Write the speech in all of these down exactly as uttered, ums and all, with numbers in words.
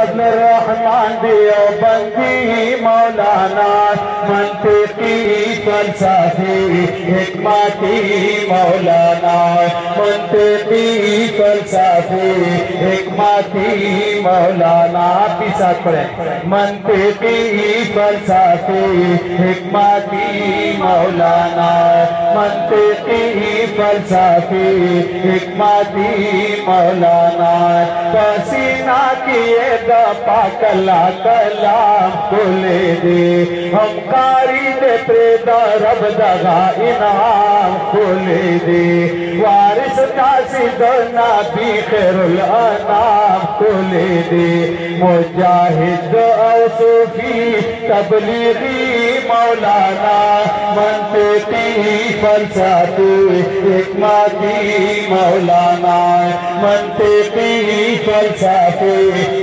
फजल रहमान देवबंदी मौलाना मंतिकी फलसफी हिकमती मौलाना मंतिकी फलसफी हिकमती मौलाना पीसा पड़े मंतिकी फलसफी हिकमती मौलाना मंतिकी फलसफी हिकमती मौलाना पसीना किए दपा कला कलाम खुले दे हम कारी दे प्रेदा रब दगा इनाम खुले दे वारिस कासी दोना भी खैरुल अनाम खुले दे मुजाहिद और सूफी तबलीगी मौलाना मंतिकी फलसफी हिकमती मौलाना मंतिकी फलसफी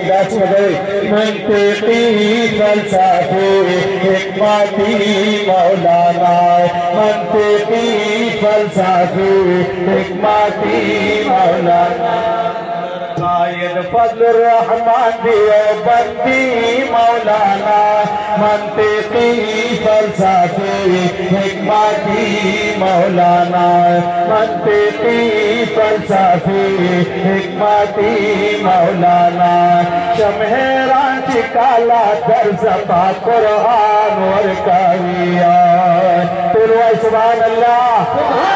मंतिकी फलसफी हिकमती मौलाना मंतिकी फलसफी हिकमती मौलाना कायद फजल रहमान देवबंदी मौलाना मंतिकी फलसफी हिकमती मौलाना मंतिकी फलसफी हिकमती मौलाना शमहेरान काला दर्ज पा कुरान और कविया सुभान अल्लाह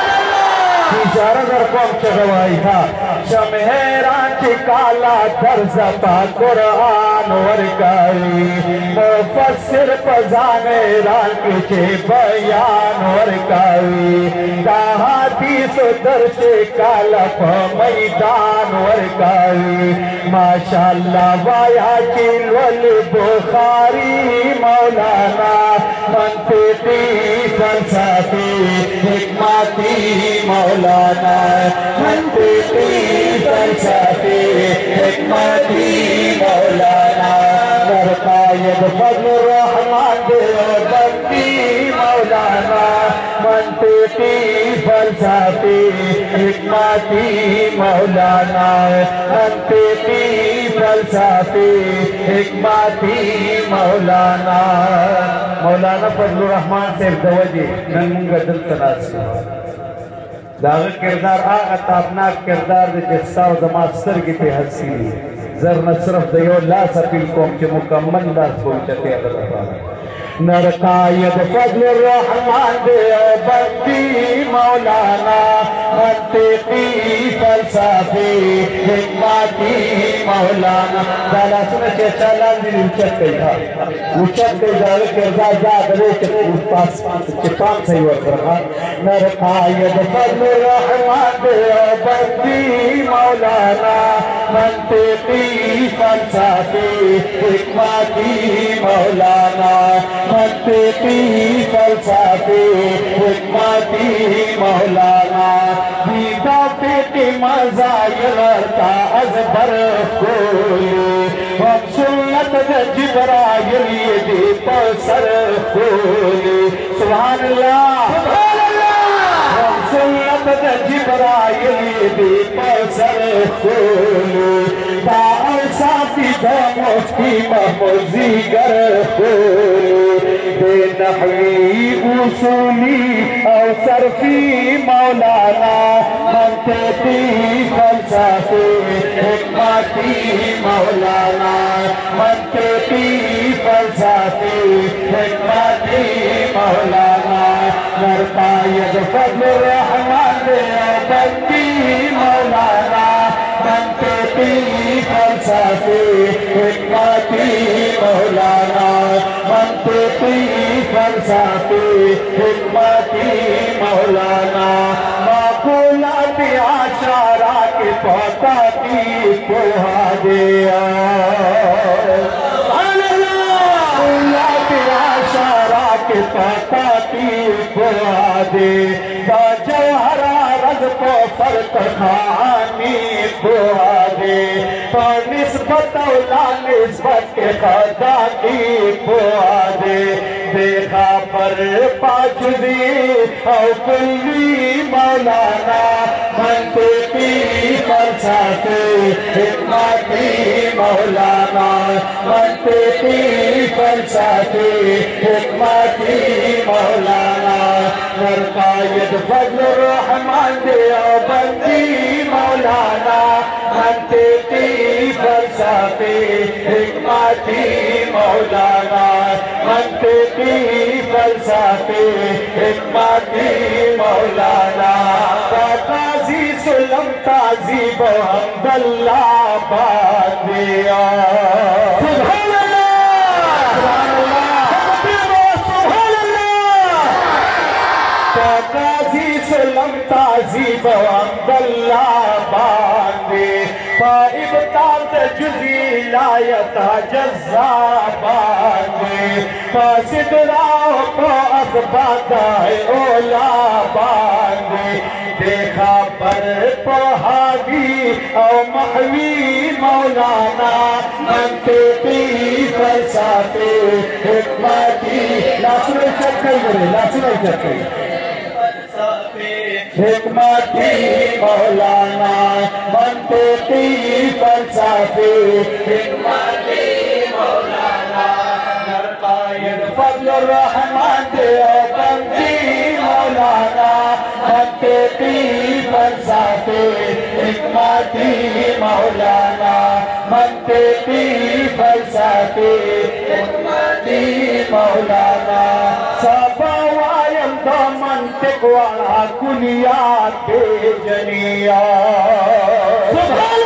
इशारा कर कौन चगवाई था शमहेरान काला दर्ज पा कुरान और कवी मुफस्सिर पजाने रान के बयान और कवी कहा थी सुदर से काला मैदान और कवी माशाल्लाह वाया चिलवल बुखारी मौलाना मंतिकी फलसफी हिकमती मौलाना मंतिकी फलसफी हिकमती मौलाना कायद फजल रहमान देवबंदी मौलाना मंतिकी फलसफी हिकमती मौलाना मंतिकी फलसफी हिकमती मौलाना मौलाना फजल रहमान से दवजी नंग दिल तनास दाग किरदार आगा ताबनाक किरदार दे जिस्सा जमास्तर की पे हसी जर न सिर्फ दयो ला सफील कौम के मुकम्मल लास पहुंचते अल्लाह नरकायद फजल रहमान देवबंदी मौलाना मंतिकी फलसफी हिकमती मौलाना दाला सुन के चला दिल उचक गया उचक के जावे के जा जा दे के पास के पास सही हो रहा नरकायद फजल रहमान देवबंदी मौलाना मंतिकी फलसफी हिकमती मौलाना मंतिकी फलसफी हिकमती मौलाना दीदा पेटी मज़ाइल का अज़बर कोई हम सुन्नत जिब्राइल ये दी पसर कोई सुभान अल्लाह सुभान अल्लाह हम सुन्नत जिब्राइल ये दी पसर कोई साथी मुफ्ती महमूदी गर बेनहवी उसूली और सरफी मौलाना मंतिकी फलसफी हिकमती मौलाना मंतिकी फलसफी हिकमती मौलाना नरकायद फजल रहमान देवबंदी मौलाना मंतिकी फलसफी हिकमती मौलाना मंतिकी फलसफी हिकमती मौलाना माकूलात आशारा के पौताती पोहा दिया माकूलात आशारा के पौताती पोहा दे जौहरा रज को फर्क खानी पोहा दे निस्बत निस्बत के खदा की पोहा दे देखा पर पाजुदी और कुल्ली मौलाना मंतिकी फलसफी हिकमती मौलाना मंतिकी फलसफे हिकमती मौलाना नरकायद फजल रहमान देवबंदी मौलाना मंतिकी फलसफे हिकमती मौलाना मंतिकी फलसफे हिकमती मौलाना काजी सुलम ताजीब अब्दुल्लाह बादिया सुभान अल्लाह सुभान अल्लाह काजी सुलम ताजीब अब्दुल्लाह बादे फाइबतात जुज़ी लायता जज़्ज़ा बादे फासिदरा को असबादा है ओला बादे देखा पर पहाड़ी और महवी मौलाना मंतिकी फलसफे हिकमती लासुर चक्कर करे लासुर चक्कर हिकमती मौलाना मंतिकी फलसफे हिकमती मौलाना नरकायद फजल रहमान देवबंदी मौलाना मंतिकी फलसफे हिकमती मौलाना मंतिकी फलसफे हिकमती मौलाना सफावायम का मंतिक वाला कुलिया के जनिया सुभान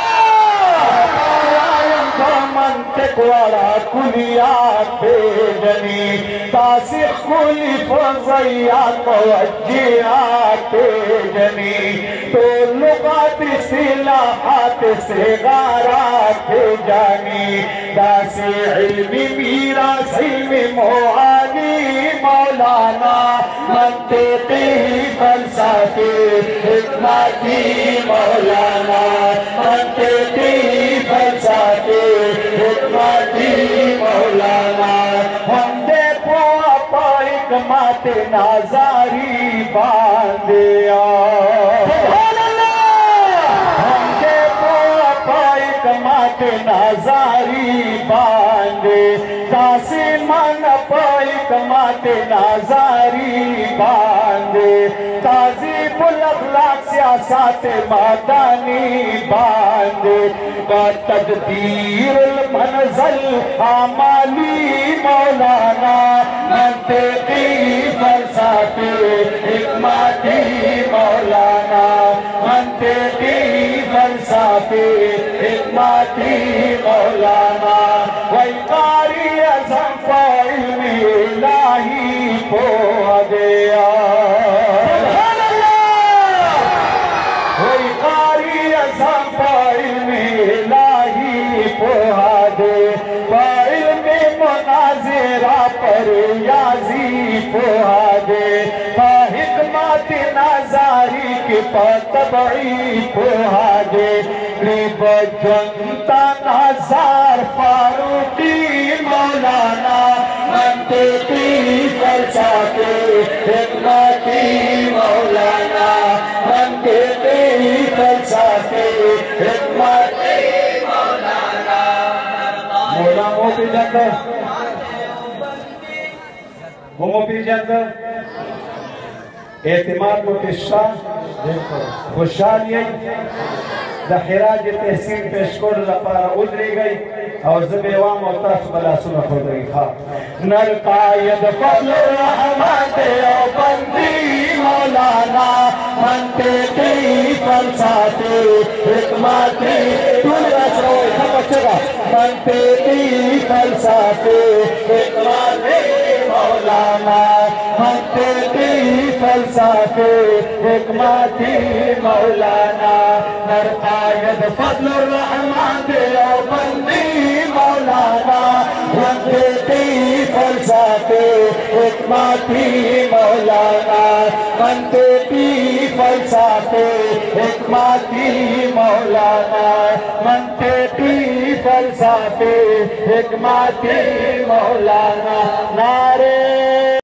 मंतिक वाला कुलिया पे जनी तासिर कुली फज़ैया तवज्जिया पे जनी तो लुगात सिलाहात से गारा पे जानी दासे इल्मी मीरास इल्मी मुआली मौलाना मंतिकी फलसफे हिकमती मौलाना मंतिकी फलसफे हिकमती मौलाना हमदे पुआ पाइक माते नाजारी बांधिया सुभान अल्लाह हमदे पुआ पाइक माते नाजारी बांधे तासे मन पाइक माते नाजारी बांधे ताजी बुलगलाक सियासत मादानी बांधे का तकदीर मंजल आमाली मौलाना मंतिकी फलसफे हिकमती मौलाना मंतिकी फलसफे हिकमती मौलाना वही कारी अज़म को इल्मी इलाही को दिया सुभान अल्लाह वही कारी अज़म को इल्मी इलाही पोहा दे पाइल में मुनाज़िरा पर याजी पोहा दे हिकमत नाजारी के पतबई पोहा दे जनता नाजार फारूकी मौलाना मंतिकी फलसफे हिकमती मौलाना मंतिकी फलसफे हिकमती मौलाना मौला मोपी जाता मोपी जाता एतमाद मुकिशा खुशहाली दहिराज तहसीन पेशकोर लपारा उतरी गई और जबेवाम और तरफ बला सुना हो गई था नरकायद फजल रहमान देवबंदी मौलाना मंतिकी फलसफे हिकमती मंतिकी फलसफे हिकमती मौलाना मंतिकी फलसफे हिकमती मौलाना नरकायद फजल रहमान देवबंदी मौलाना मंतिकी फलसफे हिकमती मौलाना मंतिकी फलसफे हिकमती मौलाना मंतिकी फलसफे हिकमती मौलाना नारे